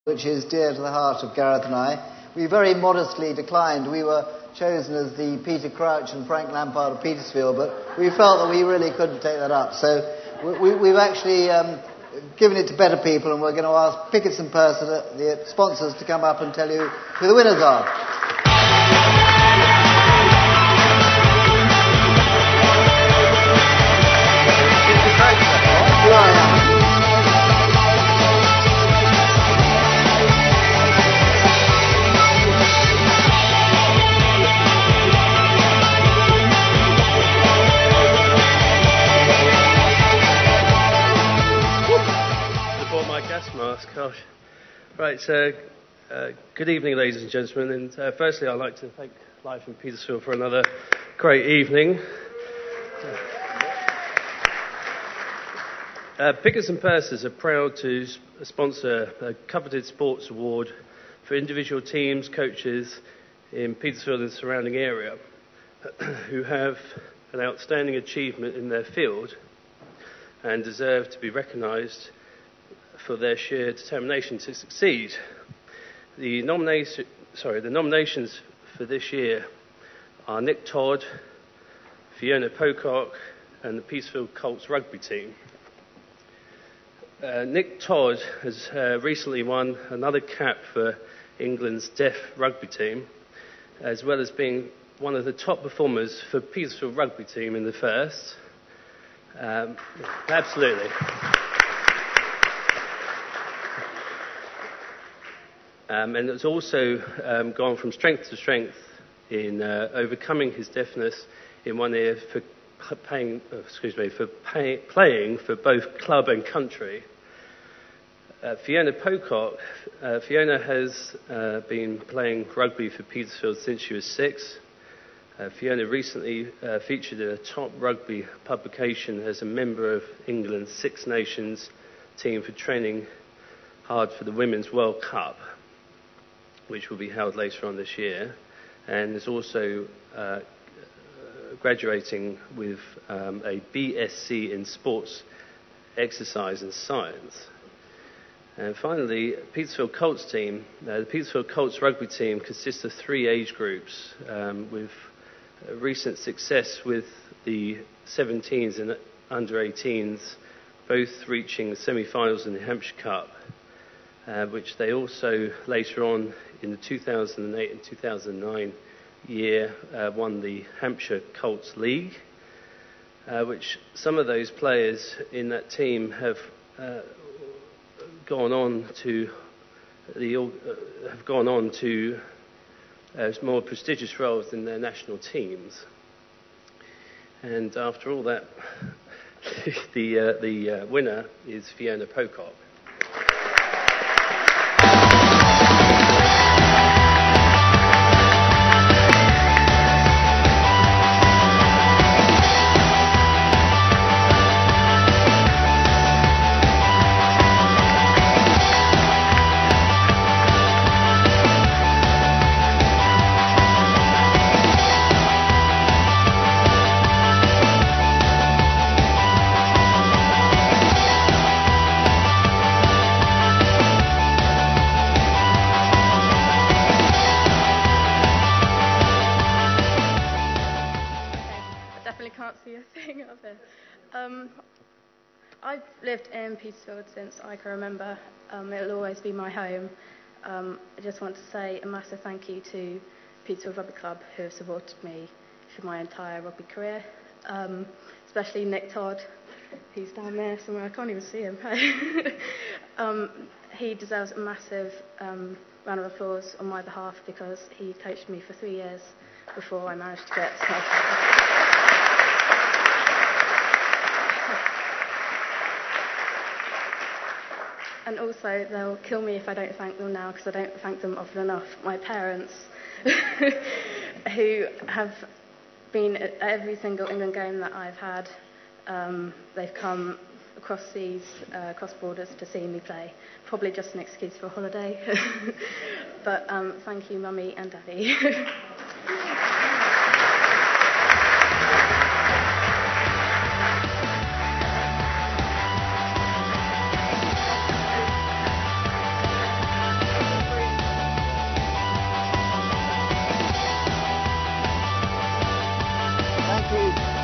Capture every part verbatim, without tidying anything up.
which is dear to the heart of Gareth and I. We very modestly declined. We were chosen as the Peter Crouch and Frank Lampard of Petersfield, but we felt that we really couldn't take that up. So we, we've actually um, given it to better people, and we're going to ask Pickets and Purses, the sponsors, to come up and tell you who the winners are. Mask, gosh. Right, so uh, good evening, ladies and gentlemen, and uh, firstly I'd like to thank Life in Petersfield for another great evening. Uh, Pickets and Purses are proud to sp- sponsor a coveted sports award for individual teams, coaches in Petersfield and surrounding area who have an outstanding achievement in their field and deserve to be recognised for their sheer determination to succeed. The nomination, sorry, the nominations for this year are Nick Todd, Fiona Pocock, and the Petersfield Colts rugby team. Uh, Nick Todd has uh, recently won another cap for England's deaf rugby team, as well as being one of the top performers for Petersfield rugby team in the first. Um, absolutely. Um, and has also um, gone from strength to strength in uh, overcoming his deafness in one ear for paying, oh, excuse me, for pay, playing for both club and country. Uh, Fiona Pocock, uh, Fiona has uh, been playing rugby for Petersfield since she was six. Uh, Fiona recently uh, featured in a top rugby publication as a member of England's Six Nations team for training hard for the Women's World Cup, which will be held later on this year, and is also uh, graduating with um, a B S c in Sports, Exercise and Science. And finally, Petersfield Colts team. Uh, the Petersfield Colts rugby team consists of three age groups, um, with recent success with the seventeens and under eighteens, both reaching the semi-finals in the Hampshire Cup, Uh, which they also later on in the two thousand eight and two thousand nine year uh, won the Hampshire Colts League, uh, which some of those players in that team have uh, gone on to the uh, have gone on to uh, more prestigious roles in their national teams. And after all that, the uh, the uh, winner is Fiona Pocock. Um, I've lived in Petersfield since I can remember. Um, it'll always be my home. Um, I just want to say a massive thank you to Petersfield Rugby Club, who have supported me through my entire rugby career, um, especially Nick Todd, who's down there somewhere. I can't even see him. um, he deserves a massive um, round of applause on my behalf because he coached me for three years before I managed to get to And also, they'll kill me if I don't thank them now, because I don't thank them often enough. My parents, who have been at every single England game that I've had. Um, they've come across seas, uh, across borders to see me play. Probably just an excuse for a holiday. But um, thank you, Mummy and Daddy.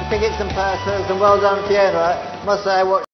tickets and purses, and well done, Fiona. Must say I watched